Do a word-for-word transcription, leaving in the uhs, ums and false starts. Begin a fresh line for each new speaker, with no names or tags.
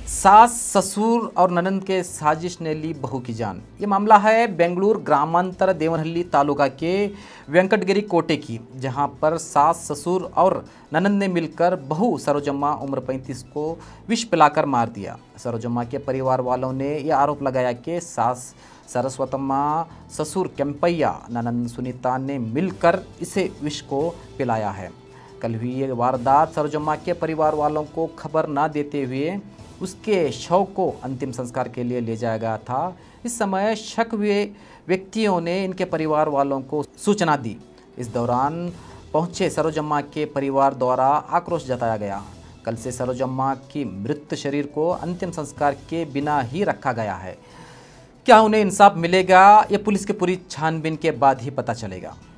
सास ससुर और ननंद के साजिश ने ली बहू की जान। ये मामला है बेंगलुरु ग्रामांतर देवनहल्ली तालुका के वेंकटगिरी कोटे की, जहां पर सास ससुर और ननंद ने मिलकर बहू सरोजम्मा उम्र पैंतीस को विष पिलाकर मार दिया। सरोजम्मा के परिवार वालों ने यह आरोप लगाया कि सास सरस्वतम्मा, ससुर केम्पैया, ननंद सुनीता ने मिलकर इसे विष को पिलाया है। कल हुई ये वारदात सरोजम्मा के परिवार वालों को खबर न देते हुए उसके शव को अंतिम संस्कार के लिए ले जाया गया था। इस समय शक हुए व्यक्तियों ने इनके परिवार वालों को सूचना दी। इस दौरान पहुंचे सरोजम्मा के परिवार द्वारा आक्रोश जताया गया। कल से सरोजम्मा की मृत शरीर को अंतिम संस्कार के बिना ही रखा गया है। क्या उन्हें इंसाफ मिलेगा, यह पुलिस की पूरी छानबीन के बाद ही पता चलेगा।